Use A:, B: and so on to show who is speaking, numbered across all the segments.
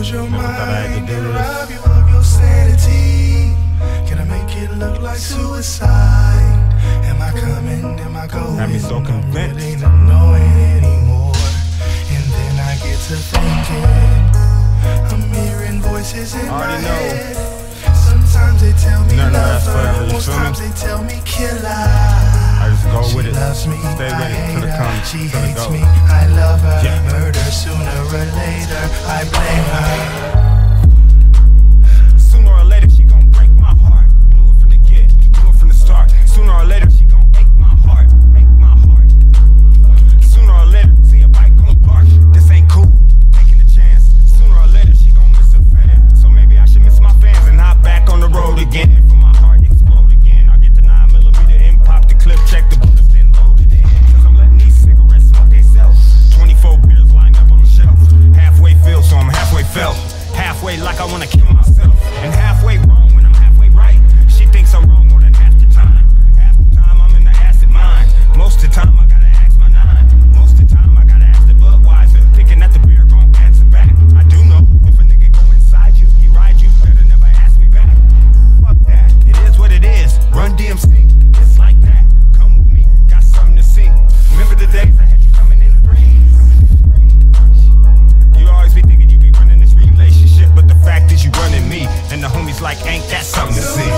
A: lose your mind?
B: Thought I had to do this.
A: Rob you of your sanity. Can I make it look like suicide? Am I coming? Am I going?
B: Had me so convinced.
A: Really not knowing anymore. And then I get to thinking, I'm hearing voices in my head. Sometimes they tell me
B: none of that's
A: love
B: forever,
A: her,
B: you
A: most
B: feel me?
A: times they tell me kill her.
B: I just go with
A: She
B: it.
A: loves me,
B: Stay
A: I
B: with it till
A: hate
B: it
A: her.
B: comes.
A: She
B: till it
A: hates
B: goes.
A: me, I love her.
B: Yeah.
A: Murder sooner or later, I blame her.
B: Sooner or later she gon' break my heart. Knew it from the get, knew it from the start. Sooner or later she gon' ache my heart, ache my heart. Sooner or later, see a bike gon' bark. This ain't cool, taking a chance. Sooner or later she gon' miss a fan. So maybe I should miss my fans and hop back on the road again. For my heart explode again. I get the 9mm in, pop the clip, check the bullets, then load it in. Cause I'm letting these cigarettes smoke they self. 24 beers lined up on the shelf. Halfway filled, so I'm halfway felt. Halfway like I wanna kill myself. And halfway wrong when I'm halfway right. She thinks I'm wrong more than half the time. Half the time I'm in the acid mind. Most of the time I gotta ask my nine. Most of the time I gotta ask the Budweiser. Thinking that the beer gon' answer back. I do know if a nigga go inside you, he ride you, better never ask me back. Fuck that, it is what it is. Run DMC, it's like that. Come with me, got something to see. Remember the days I had you coming in the breeze. You always be thinking you be running this relationship, but the fact is you running me. And the homies like, ain't that something to see?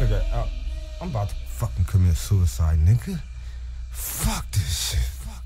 C: figure out. I'm about to fucking commit suicide, nigga. Fuck this shit.